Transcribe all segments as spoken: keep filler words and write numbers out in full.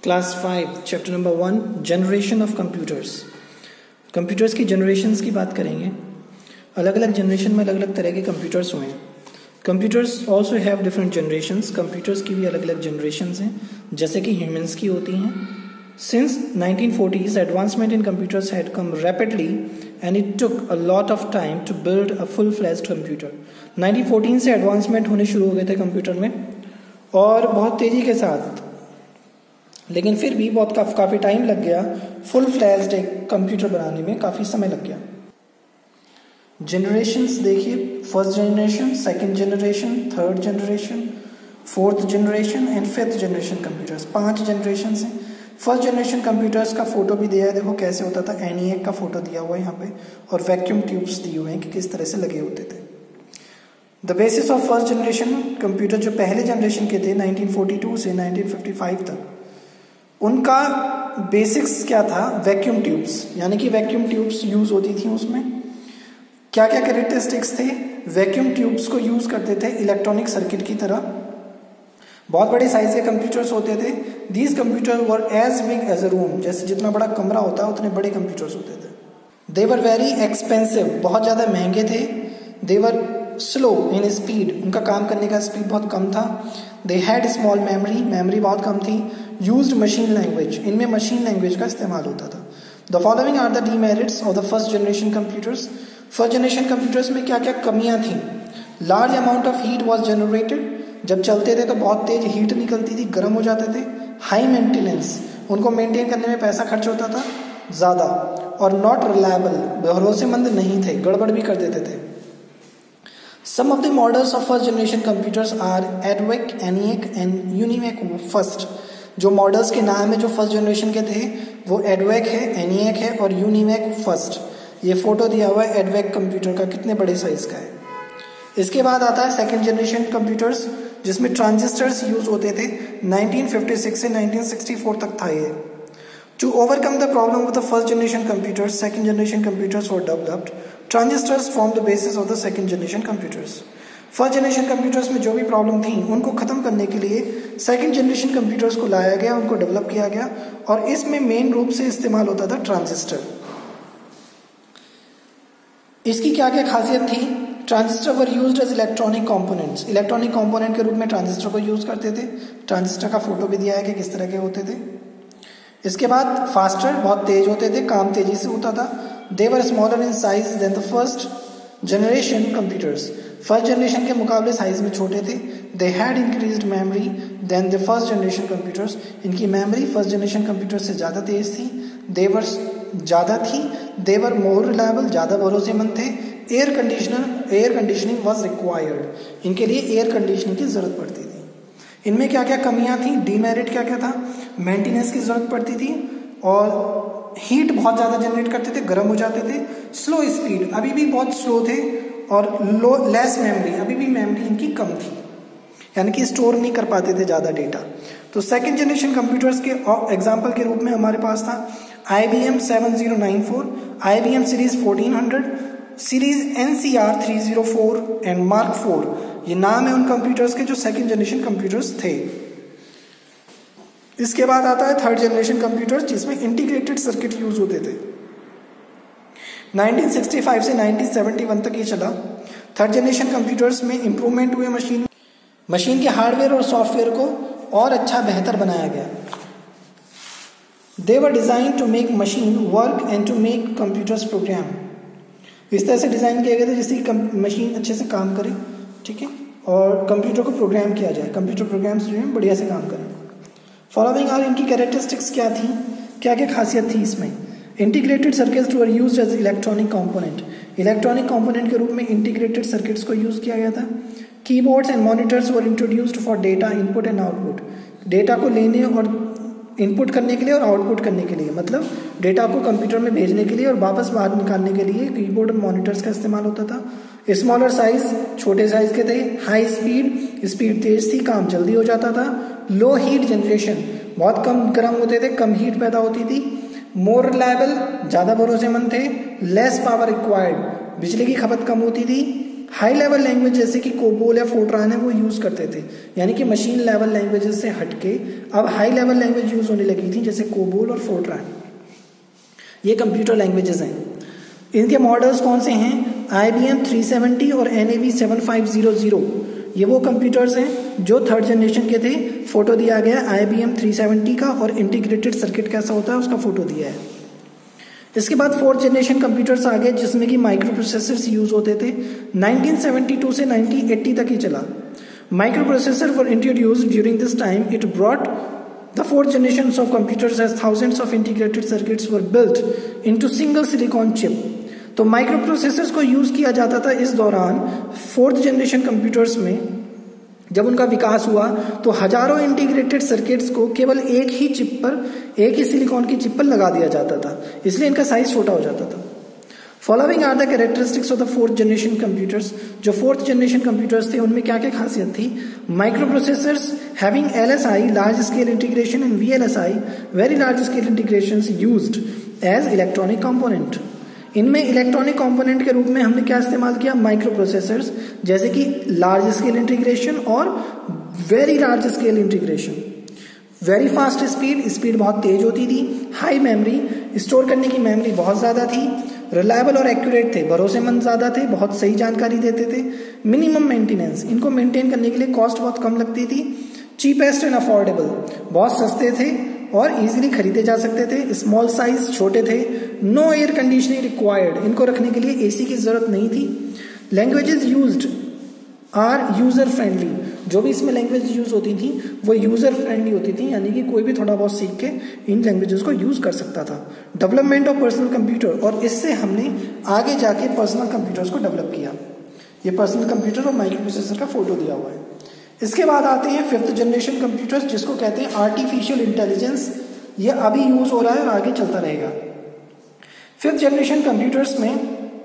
Class five chapter number one generation of computers. Computers की generations की बात करेंगे। अलग अलग जनरेशन में अलग अलग तरह के कंप्यूटर्स हुए हैं। Computers also have different generations. कंप्यूटर्स की भी अलग अलग जनरेशन्स हैं, जैसे कि ह्यूमंस की होती हैं। Since nineteen forties advancement in computers had come rapidly and it took a lot of time to build a full fledged computer. Nineteen fourteen से एडवांसमेंट होने शुरू हो गए थे कंप्यूटर में, और बहुत तेज़ी के साथ, लेकिन फिर भी बहुत काफ़ी काफ़ी टाइम लग गया फुल फ्लैश्ड एक कंप्यूटर बनाने में, काफ़ी समय लग गया। जनरेशन्स देखिए, first generation, second generation, third generation, fourth generation and fifth generation computers. पांच जनरेशन हैं। फर्स्ट जनरेशन कंप्यूटर्स का फोटो भी दिया है, देखो कैसे होता था। एनिएक का फोटो दिया हुआ है यहाँ पे, और वैक्यूम ट्यूब्स दिए हुए हैं कि किस तरह से लगे होते थे। The basis of first generation computer, जो पहले जनरेशन के थे नाइनटीन फोर्टी टू से नाइनटीन फिफ्टी फाइव तक, उनका बेसिक्स क्या था? वैक्यूम ट्यूब्स, यानी कि वैक्यूम ट्यूब्स यूज होती थी। उसमें क्या क्या कैरेक्टरिस्टिक्स थे? वैक्यूम ट्यूब्स को यूज करते थे इलेक्ट्रॉनिक सर्किट की तरह। बहुत बड़े साइज के कंप्यूटर्स होते थे। These computer were as big as a room, जैसे जितना बड़ा कमरा होता है उतने बड़े कंप्यूटर्स होते थे। दे वर वेरी एक्सपेंसिव, बहुत ज़्यादा महंगे थे। दे वर स्लो इन स्पीड, उनका काम करने का स्पीड बहुत कम था। They had small memory, memory बहुत कम थी। यूज्ड मशीन लैंग्वेज, इनमें मशीन लैंग्वेज का इस्तेमाल होता था। The following are the demerits of the first generation computers. First generation computers में क्या क्या कमियां थी? Large amount of heat was generated, जब चलते थे तो बहुत तेज हीट निकलती थी, गर्म हो जाते थे। हाई मेंटेनेंस, उनको मेंटेन करने में पैसा खर्च होता था ज़्यादा। और नॉट रिलायबल, भरोसेमंद नहीं थे, गड़बड़ भी कर देते थे। Some of the models of first generation computers are EDVEC, ENIAC and UNIVAC first। जो मॉडल्स के नाम है जो फर्स्ट जनरेशन के थे वो एडवेक है, एनिएक है और यूनिवैक फर्स्ट। ये फोटो दिया हुआ है एडवेक कंप्यूटर का, कितने बड़े साइज का है। इसके बाद आता है सेकंड जनरेशन कंप्यूटर्स, जिसमें ट्रांजिस्टर्स यूज होते थे। नाइनटीन फिफ्टी सिक्स से नाइनटीन सिक्सटी फोर तक था ये। To overcome the problem of the first generation computers, second generation computers were developed. Transistors form the basis of the second generation computers. First generation computers में जो भी problem थी उनको खत्म करने के लिए सेकंड जनरेशन कंप्यूटर्स को लाया गया, उनको डेवलप किया गया, और इसमें मेन रूप से इस्तेमाल होता था ट्रांजिस्टर। इसकी क्या क्या खासियत थी? Transistor were used as electronic components, electronic component के रूप में ट्रांजिस्टर को यूज करते थे। ट्रांजिस्टर का फोटो भी दिया है कि किस तरह के होते थे। इसके बाद फास्टर, बहुत तेज होते थे, काम तेजी से होता था। They were smaller in size than the first generation computers, first generation के मुकाबले साइज में छोटे थे। They had increased memory than the first generation computers, इनकी मेमोरी फर्स्ट जनरेशन कंप्यूटर से ज़्यादा तेज थी। दे वर ज़्यादा थी। दे वर मोर रिलायबल, ज़्यादा भरोसेमंद थे। Air conditioner air conditioning was required, इनके लिए एयर कंडीशनिंग की ज़रूरत पड़ती थी। इनमें क्या क्या कमियाँ थी? डीमेरिट क्या क्या था? मेंटेनेंस की ज़रूरत पड़ती थी, और हीट बहुत ज़्यादा जनरेट करते थे, गर्म हो जाते थे। स्लो स्पीड, अभी भी बहुत स्लो थे। और लो लेस मेमोरी, अभी भी मेमोरी इनकी कम थी, यानी कि स्टोर नहीं कर पाते थे ज़्यादा डेटा। तो सेकंड जनरेशन कंप्यूटर्स के एग्जांपल के रूप में हमारे पास था I B M seven zero nine four, I B M series fourteen hundred, series N C R three zero four and Mark four. ये नाम है उन कंप्यूटर्स के जो सेकंड जनरेशन कंप्यूटर्स थे। इसके बाद आता है थर्ड जनरेशन कंप्यूटर्स, जिसमें इंटीग्रेटेड सर्किट यूज होते थे। नाइनटीन सिक्सटी फाइव से नाइनटीन सेवेंटी वन तक ये चला। थर्ड जनरेशन कंप्यूटर्स में इंप्रूवमेंट हुए, मशीन मशीन के हार्डवेयर और सॉफ्टवेयर को और अच्छा बेहतर बनाया गया। They were design to make machine work and to make computers program. इस तरह से डिजाइन किया गया था जिससे कि मशीन अच्छे से काम करे, ठीक है, और कंप्यूटर को प्रोग्राम किया जाए, कंप्यूटर प्रोग्राम्स जो हैं बढ़िया से काम करें। फॉलोइंग आर, इनकी कैरेक्टरिस्टिक्स क्या थी, क्या क्या खासियत थी इसमें? Integrated circuits were used as electronic component, electronic component के रूप में इंटीग्रेटेड सर्किट्स को यूज किया गया था। Keyboards and monitors were introduced for data input and output, data को लेने और इनपुट करने के लिए और आउटपुट करने के लिए, मतलब डेटा को कंप्यूटर में भेजने के लिए और वापस बाहर निकालने के लिए कीबोर्ड और मॉनिटर्स का इस्तेमाल होता था। स्मॉलर साइज, छोटे साइज के थे। हाई स्पीड, स्पीड तेज थी, काम जल्दी हो जाता था। लो हीट जनरेशन, बहुत कम गर्म होते थे, कम हीट पैदा होती थी। मोर रिलायबल, ज़्यादा भरोसेमंद थे। लेस पावर रिक्वायर्ड, बिजली की खपत कम होती थी। हाई लेवल लैंग्वेज जैसे कि कोबोल या फोर्ट्रान है वो यूज़ करते थे, यानी कि मशीन लेवल लैंग्वेजेस से हटके अब हाई लेवल लैंग्वेज यूज़ होने लगी थी जैसे कोबोल और फोर्ट्रान। ये कंप्यूटर लैंग्वेजेस हैं। इनके मॉडल्स कौन से हैं? I B M three seventy और N A V seven five zero zero, ये वो कंप्यूटर्स हैं जो थर्ड जनरेशन के थे। फोटो दिया गया है I B M three seventy का और इंटीग्रेटेड सर्किट कैसा होता है उसका फोटो दिया है। इसके बाद फोर्थ जनरेशन कंप्यूटर्स आ गए जिसमें कि माइक्रो प्रोसेसर्स यूज होते थे। नाइनटीन सेवेंटी टू से नाइनटीन एटी तक ही चला। Microprocessor were introduced during this time. It brought the fourth generation of computers as thousands of integrated circuits were built into single silicon chip. तो microprocessors को use किया जाता था इस दौरान फोर्थ जनरेशन कंप्यूटर्स में। जब उनका विकास हुआ तो हजारों इंटीग्रेटेड सर्किट्स को केवल एक ही चिप पर, एक ही सिलिकॉन की चिप पर लगा दिया जाता था, इसलिए इनका साइज छोटा हो जाता था। Following are the characteristics of the fourth generation computers. जो फोर्थ जनरेशन कंप्यूटर्स थे उनमें क्या क्या खासियत थी? Microprocessors having L S I large scale integration and V L S I very large scale integration used as electronic component. इनमें electronic component के रूप में हमने क्या इस्तेमाल किया? माइक्रो प्रोसेसर्स, जैसे कि लार्ज स्केल इंटीग्रेशन और very large scale integration. Very fast speed, speed बहुत तेज होती थी। हाई मेमोरी, स्टोर करने की मेमोरी बहुत ज़्यादा थी। रिलायबल और एक्यूरेट थे, भरोसेमंद ज़्यादा थे, बहुत सही जानकारी देते थे। मिनिमम मेंटेनेंस, इनको मेंटेन करने के लिए कॉस्ट बहुत कम लगती थी। चीपेस्ट एंड अफोर्डेबल, बहुत सस्ते थे और इजीली खरीदे जा सकते थे। स्मॉल साइज, छोटे थे। नो एयर कंडीशनिंग रिक्वायर्ड, इनको रखने के लिए एसी की जरूरत नहीं थी। Languages used are user friendly, जो भी इसमें लैंग्वेज यूज होती थी वो यूजर फ्रेंडली होती थी, यानी कि कोई भी थोड़ा बहुत सीख के इन लैंग्वेजेस को यूज कर सकता था। डेवलपमेंट ऑफ पर्सनल कंप्यूटर, और इससे हमने आगे जाके पर्सनल कंप्यूटर्स को डेवलप किया। ये पर्सनल कंप्यूटर और माइक्रो प्रोसेसर का फोटो दिया हुआ है। इसके बाद आते हैं फिफ्थ जनरेशन कंप्यूटर्स, जिसको कहते हैं आर्टिफिशियल इंटेलिजेंस। ये अभी यूज हो रहा है और आगे चलता रहेगा। फिफ्थ जनरेशन कंप्यूटर्स में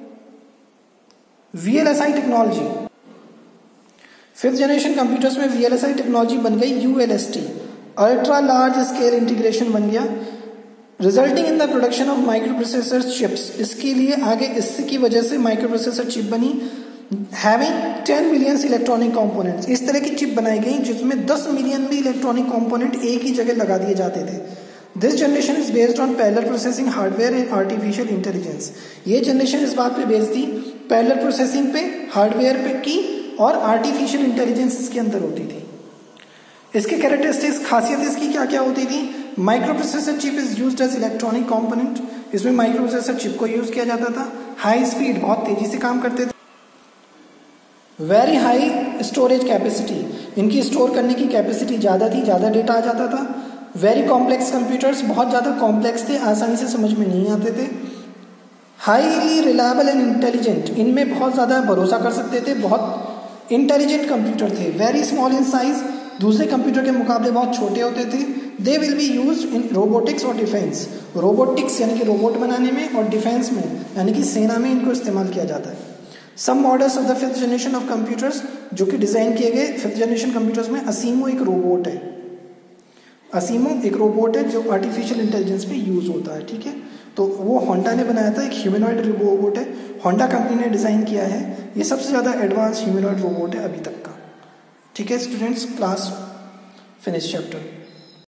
V L S I technology, fifth generation computers में V L S I technology बन गई U L S T, ultra large scale integration बन गया, resulting in the production of microprocessor chips. इसके लिए आगे इससे की वजह से माइक्रो प्रोसेसर चिप बनी, having ten million electronic components. इस तरह की चिप बनाई गई जिसमें दस मिलियन भी इलेक्ट्रॉनिक कंपोनेंट एक ही जगह लगा दिए जाते थे। This generation is based on parallel processing hardware and artificial intelligence. ये जनरेशन इस बात पे बेस्ड थी, पैरेलल प्रोसेसिंग पे, हार्डवेयर पे की, और आर्टिफिशियल इंटेलिजेंस इसके अंदर होती थी। इसके कैरेक्टरिस्टिक्स, खासियत इसकी क्या क्या होती थी? Microprocessor chip is used as electronic component. इसमें माइक्रो प्रोसेसर चिप को यूज किया जाता था। हाई स्पीड, बहुत तेजी से काम करते थे। वेरी हाई स्टोरेज कैपेसिटी, इनकी स्टोर करने की कैपेसिटी ज़्यादा थी, ज़्यादा डेटा आ जाता था। वेरी कॉम्प्लेक्स कंप्यूटर्स, बहुत ज़्यादा कॉम्प्लेक्स थे, आसानी से समझ में नहीं आते थे। हाईली रिलायबल एंड इंटेलिजेंट, इनमें बहुत ज़्यादा भरोसा कर सकते थे, बहुत इंटेलिजेंट कंप्यूटर थे। वेरी स्मॉल इन साइज, दूसरे कंप्यूटर के मुकाबले बहुत छोटे होते थे। They will be used in robotics और डिफेंस, रोबोटिक्स यानी कि रोबोट बनाने में, और डिफेंस में यानी कि सेना में इनको इस्तेमाल किया जाता है। Some models of the fifth generation of computers जो कि डिजाइन किए गए फिफ्थ जनरेशन कंप्यूटर्स में, असीमो एक रोबोट है। असीमो एक रोबोट है जो आर्टिफिशियल इंटेलिजेंस पे यूज होता है, ठीक है। तो वो होंडा ने बनाया था, एक ह्यूमनॉइड रोबोट है, होंडा कंपनी ने डिजाइन किया है। ये सबसे ज़्यादा एडवांस ह्यूमनॉइड रोबोट है अभी तक का, ठीक है स्टूडेंट्स। Class finish chapter.